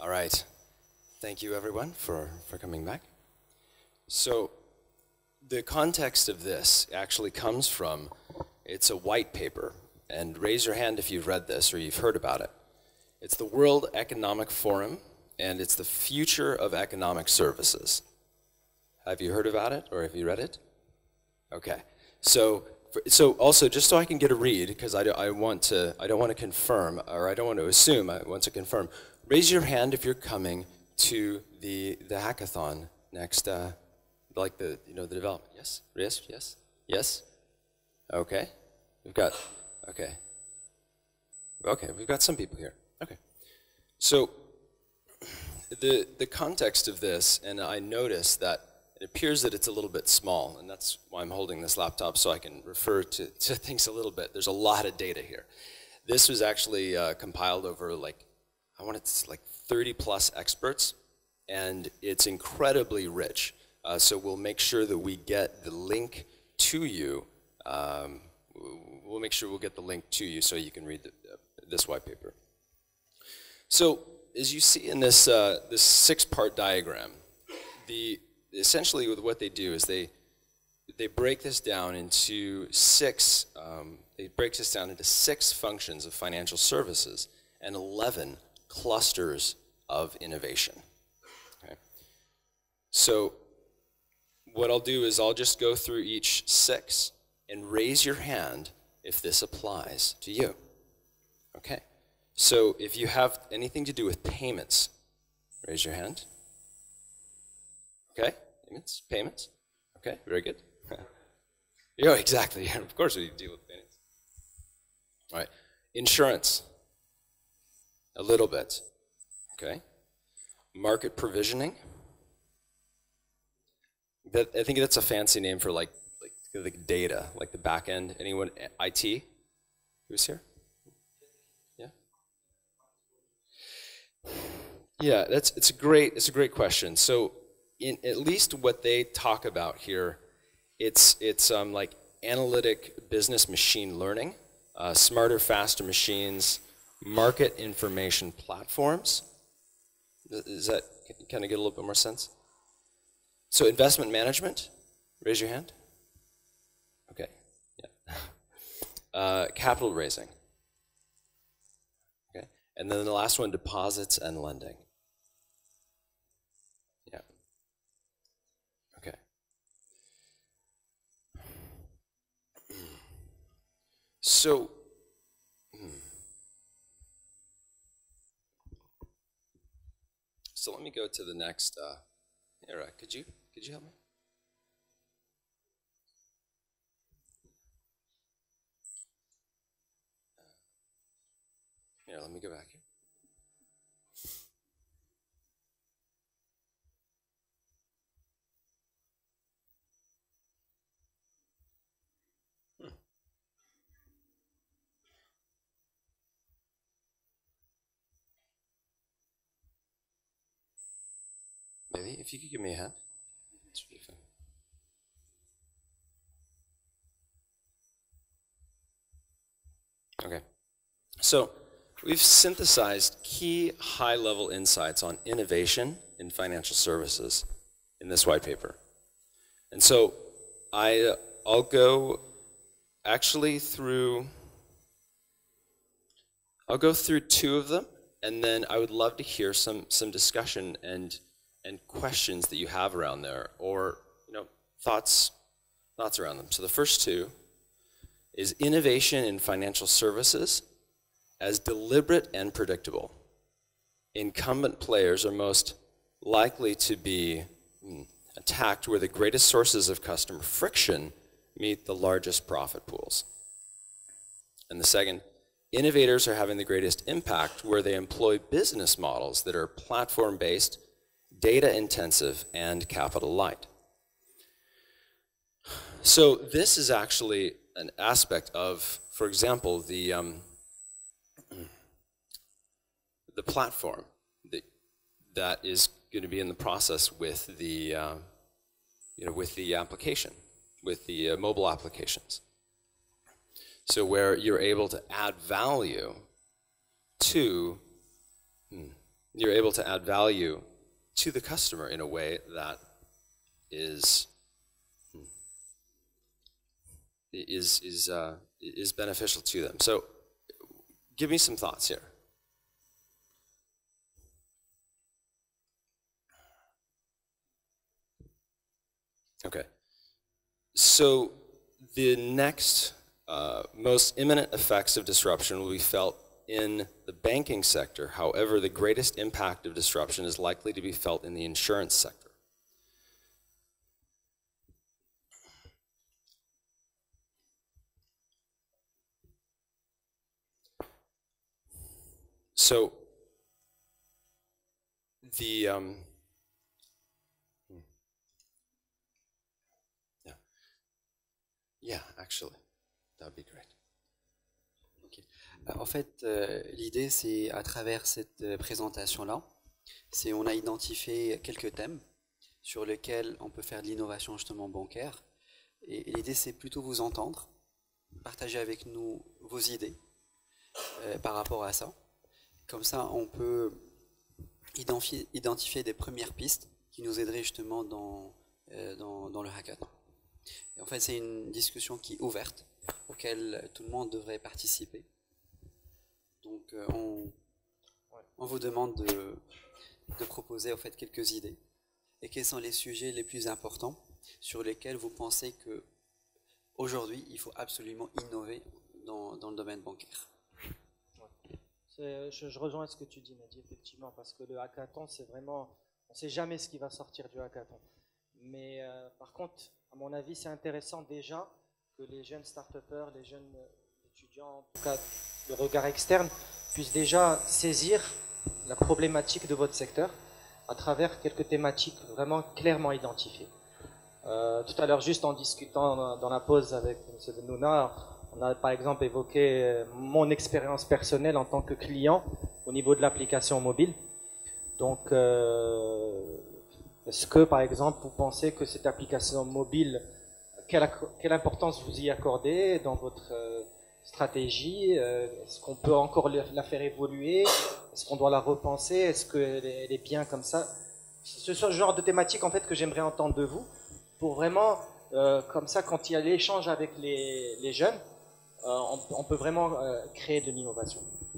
All right. Thank you, everyone, for coming back. So the context of this actually comes from, it's a white paper, and raise your hand if you've read this or you've heard about it. It's the World Economic Forum, and it's the future of economic services. Have you heard about it, or have you read it? Okay. So also, just so I can get a read, because I don't want to confirm, or I don't want to assume, I want to confirm. Raise your hand if you're coming to the hackathon next, like the development. Yes, yes, yes, yes. Okay, we've got some people here. Okay, so the context of this, and I noticed that it appears that it's a little bit small, and that's why I'm holding this laptop, so I can refer to things a little bit. There's a lot of data here. This was actually compiled over I want it to 30 plus experts, and it's incredibly rich. So we'll make sure that we get the link to you. We'll make sure we'll get the link to you so you can read this white paper. So as you see in this this 6-part diagram, essentially what they do is they break this down into six functions of financial services and 11 clusters of innovation. Okay. So what I'll do is I'll just go through each 6 and raise your hand if this applies to you. Okay. So if you have anything to do with payments, raise your hand. Okay. Payments. Okay, very good. Yeah, exactly. Of course we deal with payments. All right. Insurance. A little bit. Okay. Market provisioning. I think that's a fancy name for like data, like the back end. Anyone? IT? Who's here? Yeah. Yeah, it's a great question. So in at least what they talk about here, it's like analytic business machine learning, smarter, faster machines, market information platforms. Does that kind of get a little bit more sense? So investment management, raise your hand. Okay, yeah. Capital raising. Okay, and then the last one, deposits and lending. Yeah. Okay. So, let me go to the next era. Could you help me? Here, let me go back here. Maybe if you could give me a hand. This would be fun. Okay. So we've synthesized key high-level insights on innovation in financial services in this white paper. And so I'll go through 2 of them, and then I would love to hear some discussion and questions that you have around there, or thoughts around them. So the first 2 is innovation in financial services as deliberate and predictable. Incumbent players are most likely to be attacked where the greatest sources of customer friction meet the largest profit pools. And the second, innovators are having the greatest impact where they employ business models that are platform-based, data-intensive, and capital light. So this is actually an aspect of, for example, the platform that is going to be in the process with the with the application, with the mobile applications. So where you're able to add value to you're able to add value to the customer in a way that is beneficial to them. So give me some thoughts here. Okay. So the next most imminent effects of disruption will be felt in the banking sector. However, the greatest impact of disruption is likely to be felt in the insurance sector. So the yeah, actually, that would be great. Okay. En fait, l'idée, c'est à travers cette présentation-là, on a identifié quelques thèmes sur lesquels on peut faire de l'innovation justement bancaire. Et l'idée, c'est plutôt vous entendre, partager avec nous vos idées par rapport à ça. Comme ça, on peut identifier des premières pistes qui nous aideraient justement dans le hackathon. Et en fait, c'est une discussion qui est ouverte, auquel tout le monde devrait participer. Donc, on vous demande de proposer en fait quelques idées. Et quels sont les sujets les plus importants sur lesquels vous pensez que aujourd'hui, il faut absolument innover dans le domaine bancaire. Je rejoins ce que tu dis, Mehdi, effectivement, parce que le hackathon, c'est vraiment, on ne sait jamais ce qui va sortir du hackathon. Mais par contre, à mon avis, c'est intéressant déjà que les jeunes start-upers, les jeunes étudiants, en tout cas le regard externe, puissent déjà saisir la problématique de votre secteur à travers quelques thématiques vraiment clairement identifiées. Tout à l'heure, juste en discutant dans la pause avec M. Benouna, on a par exemple évoqué mon expérience personnelle en tant que client au niveau de l'application mobile. Donc, est-ce que, par exemple, vous pensez que cette application mobile, quelle importance vous y accordez dans votre stratégie? Est-ce qu'on peut encore la faire évoluer? Est-ce qu'on doit la repenser? Est-ce qu'elle est bien comme ça? C'est ce genre de thématique en fait que j'aimerais entendre de vous, pour vraiment, comme ça, quand il y a l'échange avec les jeunes, on peut vraiment créer de l'innovation.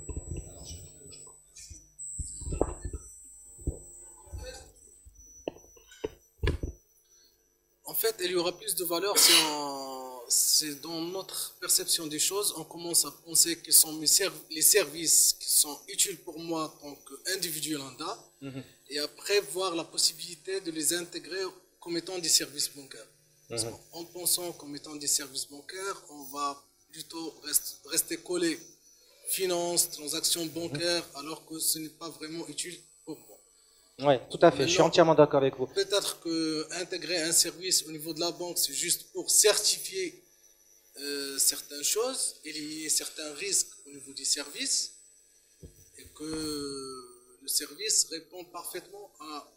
En fait, il y aura plus de valeur c'est dans notre perception des choses, on commence à penser quels sont les services qui sont utiles pour moi en tant qu'individu lambda, et après voir la possibilité de les intégrer comme étant des services bancaires. En pensant comme étant des services bancaires, on va plutôt rester collé finance, transactions bancaires, alors que ce n'est pas vraiment utile pour moi. Oui, tout à fait, je suis entièrement d'accord avec vous. Peut-être qu'intégrer un service au niveau de la banque, c'est juste pour certifier certaines choses, il y a certains risques au niveau des services, et que le service répond parfaitement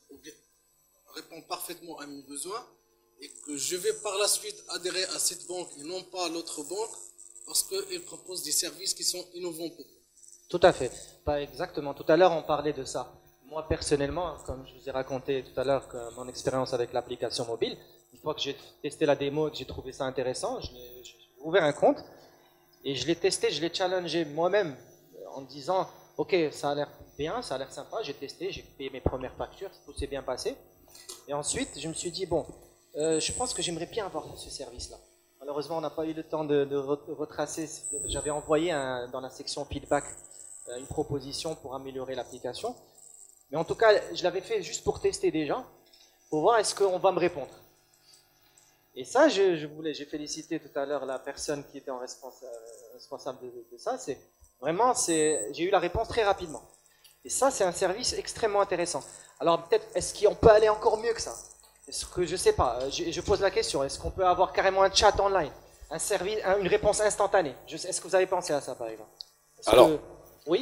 à mes besoins, et que je vais par la suite adhérer à cette banque et non pas à l'autre banque, parce qu'ils proposent des services qui sont innovants pour moi. Tout à fait, pas exactement. Tout à l'heure, on parlait de ça. Moi, personnellement, comme je vous ai raconté tout à l'heure mon expérience avec l'application mobile, une fois que j'ai testé la démo et que j'ai trouvé ça intéressant, j'ai ouvert un compte et je l'ai testé, je l'ai challengé moi-même en disant « Ok, ça a l'air bien, ça a l'air sympa, j'ai testé, j'ai payé mes premières factures, tout s'est bien passé. » Et ensuite, je me suis dit « Bon, je pense que j'aimerais bien avoir ce service-là. » Malheureusement, on n'a pas eu le temps de retracer. J'avais envoyé dans la section feedback une proposition pour améliorer l'application. Mais en tout cas, je l'avais fait juste pour tester déjà, pour voir est-ce qu'on va me répondre. Et ça, j'ai félicité tout à l'heure la personne qui était responsable de ça. J'ai eu la réponse très rapidement. Et ça, c'est un service extrêmement intéressant. Alors peut-être, est-ce qu'on peut aller encore mieux que ça? Est-ce que, je sais pas, je pose la question, est-ce qu'on peut avoir carrément un chat online, un service, une réponse instantanée? Est-ce que vous avez pensé à ça, par exemple? Alors, oui?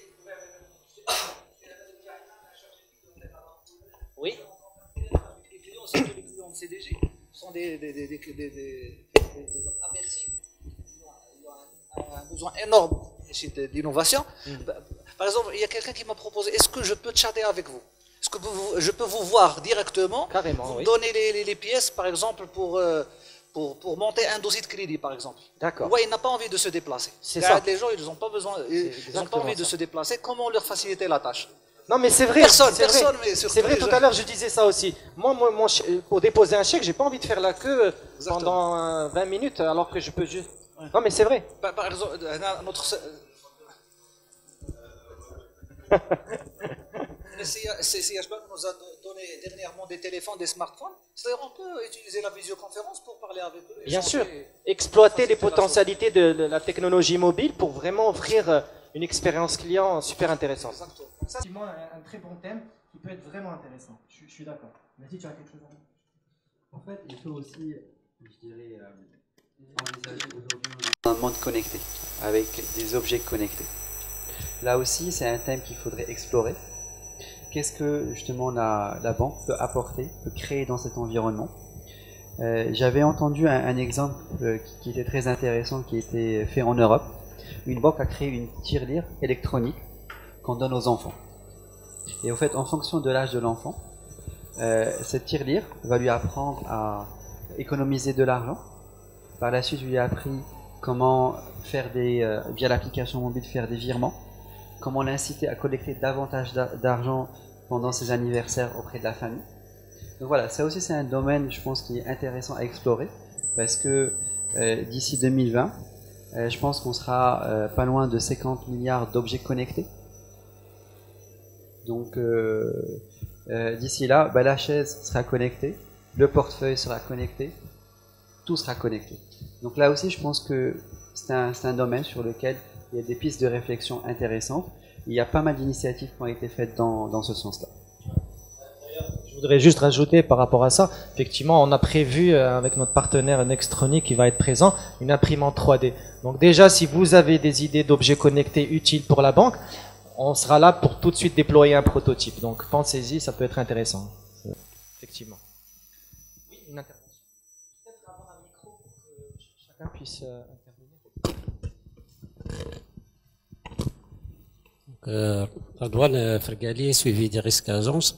Oui. Les clients, c'est que les clients de CDG sont des avertis. Ils ont un besoin énorme d'innovation. Par exemple, il y a quelqu'un qui m'a proposé, est-ce que je peux chatter avec vous? Est-ce que je peux vous voir directement? Carrément, vous oui. donner les pièces, par exemple, pour monter un dossier de crédit, par exemple. D'accord. Ouais, il n'a pas envie de se déplacer. C'est ça. Les gens, ils n'ont pas besoin, ils n'ont pas envie de se déplacer. Comment leur faciliter la tâche? Non, mais c'est vrai. Personne, c'est vrai. mais surtout C'est vrai, les tout gens. à l'heure, je disais ça aussi. Moi, pour déposer un chèque, j'ai pas envie de faire la queue Exactement. pendant 20 minutes, alors que je peux juste. Non, mais c'est vrai. Par exemple, le CIH Bank nous a donné dernièrement des téléphones, des smartphones. C'est-à-dire on peut utiliser la visioconférence pour parler avec eux. Bien sûr. échanger. Exploiter les faciliter la potentialités de la technologie mobile pour vraiment offrir une expérience client super intéressante. Exactement. C'est effectivement un très bon thème qui peut être vraiment intéressant. Je suis d'accord. Vas-y, tu as quelque chose à dire? En fait, il faut aussi, je dirais, envisager aujourd'hui un monde connecté, avec des objets connectés. Là aussi, c'est un thème qu'il faudrait explorer. Qu'est-ce que justement la banque peut apporter, peut créer dans cet environnement? J'avais entendu un exemple qui était très intéressant, qui était fait en Europe. Une banque a créé une tirelire électronique qu'on donne aux enfants. Et au fait, en fonction de l'âge de l'enfant, cette tirelire va lui apprendre à économiser de l'argent. Par la suite, je lui ai appris comment faire via l'application mobile, faire des virements, comment l'inciter à collecter davantage d'argent pendant ses anniversaires auprès de la famille. Donc voilà, ça aussi c'est un domaine, je pense, qui est intéressant à explorer, parce que d'ici 2020, je pense qu'on sera pas loin de 50 milliards d'objets connectés. Donc d'ici là, la chaise sera connectée, le portefeuille sera connecté, tout sera connecté. Donc là aussi, je pense que c'est un domaine sur lequel il y a des pistes de réflexion intéressantes. Il y a pas mal d'initiatives qui ont été faites dans ce sens-là. Je voudrais juste rajouter par rapport à ça, effectivement, on a prévu avec notre partenaire Nextronic qui va être présent, une imprimante 3D. Donc déjà, si vous avez des idées d'objets connectés utiles pour la banque, on sera là pour tout de suite déployer un prototype. Donc pensez-y, ça peut être intéressant. Effectivement. Oui, une intervention. Peut-être avoir un micro pour que chacun puisse intervenir. Redouane Fergali, suivi des risques agence.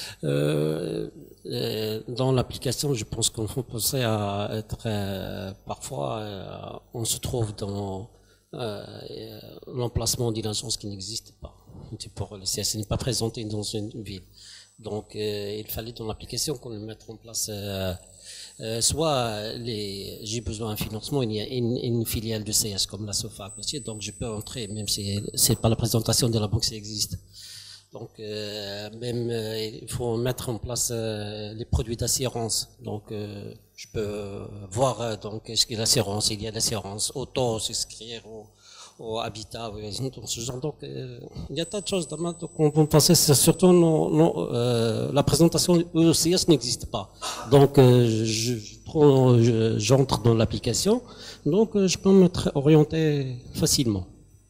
Dans l'application, je pense qu'on peut penser à être parfois, on se trouve dans l'emplacement d'une agence qui n'existe pas. Pour le CS n'est pas présenté dans une ville. Donc, il fallait dans l'application qu'on le mette en place. Soit j'ai besoin d'un financement, il y a une filiale de CS comme la SOFAC aussi, donc je peux entrer, même si c'est pas la présentation de la banque, ça existe. Donc il faut mettre en place les produits d'assurance. Donc je peux voir donc est-ce qu'il y a l'assurance, il y a l'assurance auto, souscrire au habitat, dans ce genre. Donc il y a tas de choses. Donc on peut penser surtout la présentation ECS n'existe pas. Donc j'entre dans l'application, donc je peux me orienter facilement.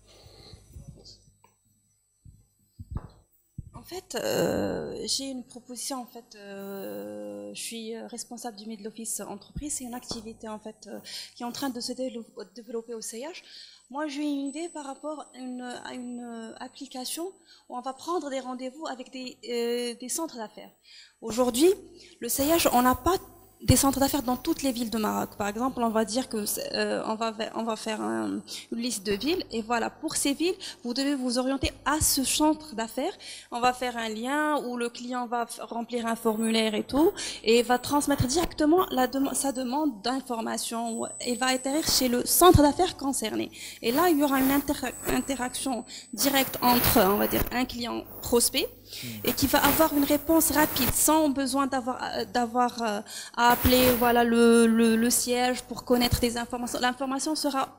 En fait, j'ai une proposition. En fait, je suis responsable du middle office entreprise. C'est une activité en fait qui est en train de se développer au CIH. Moi, j'ai une idée par rapport à une application où on va prendre des rendez-vous avec des centres d'affaires. Aujourd'hui, le CIH, on n'a pas des centres d'affaires dans toutes les villes de Maroc. Par exemple, on va dire que on va faire une liste de villes et voilà, pour ces villes, vous devez vous orienter à ce centre d'affaires. On va faire un lien où le client va remplir un formulaire et tout et va transmettre directement sa demande d'information et va atterrir chez le centre d'affaires concerné. Et là, il y aura une interaction directe entre, on va dire, un client prospect et qui va avoir une réponse rapide sans besoin d'avoir à appeler voilà le siège pour connaître des informations. L'information sera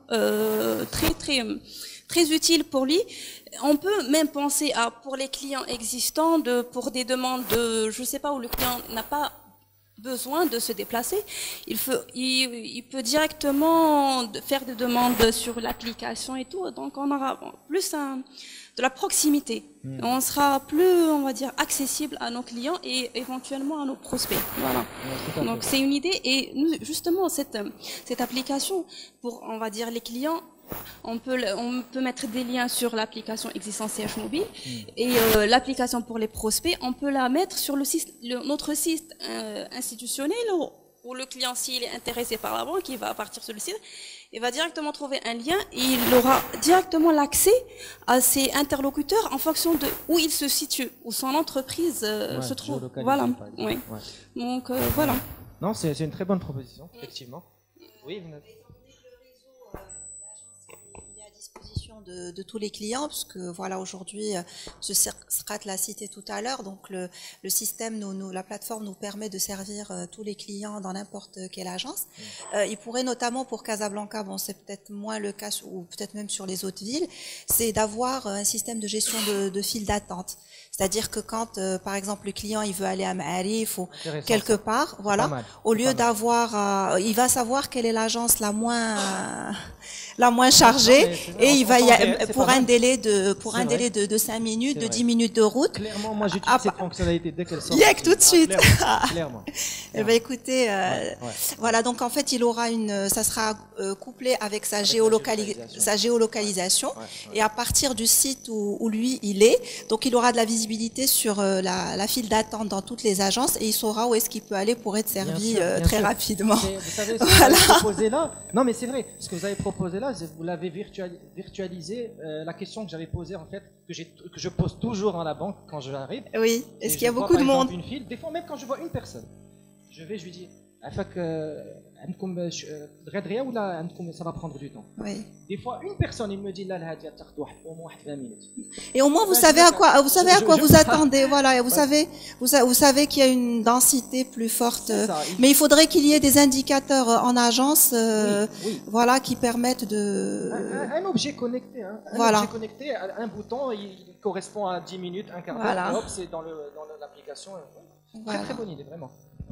très utile pour lui. On peut même penser à pour les clients existants pour des demandes je sais pas où le client n'a pas besoin de se déplacer, il peut directement faire des demandes sur l'application et tout, donc on aura plus de la proximité. On sera plus, on va dire, accessible à nos clients et éventuellement à nos prospects. Voilà. Donc c'est une idée et nous, justement cette application pour, on va dire, les clients, On peut mettre des liens sur l'application existante CH Mobile et l'application pour les prospects, on peut la mettre sur notre site institutionnel où le client, s'il est intéressé par la banque, il va partir sur le site, il va directement trouver un lien et il aura directement l'accès à ses interlocuteurs en fonction de où il se situe, où son entreprise se trouve. Voilà. Oui. Ouais. Donc voilà. Non, c'est une très bonne proposition, effectivement. Oui, vous de tous les clients, parce que voilà, aujourd'hui, ce Scrat l'a cité tout à l'heure, donc le système, la plateforme nous permet de servir tous les clients dans n'importe quelle agence. Il pourrait notamment pour Casablanca, bon c'est peut-être moins le cas, ou peut-être même sur les autres villes, c'est d'avoir un système de gestion de file d'attente. C'est-à-dire que quand, par exemple, le client il veut aller à Ma'arif ou quelque part, voilà, au lieu d'avoir, il va savoir quelle est l'agence la moins chargée et il va pour un délai de 5 minutes, de 10 minutes de route. Clairement, moi j'utilise cette fonctionnalité dès qu'elle sort. Tout de suite. Clairement. Eh ben écoutez, voilà, donc en fait il aura ça sera couplé avec sa géolocalisation et à partir du site où lui il est, donc il aura de la visibilité sur la file d'attente dans toutes les agences et il saura où est-ce qu'il peut aller pour être servi très rapidement. Vous savez ce que vous avez proposé là? Non mais c'est vrai, ce que vous avez proposé là, vous l'avez virtualisé, la question que j'avais posée en fait, que je pose toujours dans la banque quand j'arrive. Oui, est-ce qu'il y a beaucoup de monde? Une file, des fois même quand je vois une personne, je lui dis, ça va prendre du temps. Oui. Des fois, une personne, il me dit là, au moins 20 minutes. Et au moins, vous savez à quoi vous attendez. Voilà, et vous savez qu'il y a une densité plus forte. Mais il faudrait qu'il y ait des indicateurs en agence, voilà, qui permettent de. Un objet connecté, hein. Objet connecté, un bouton, il correspond à 10 minutes, un quart d'heure. Hop, c'est dans l'application. Très très bonne idée, vraiment.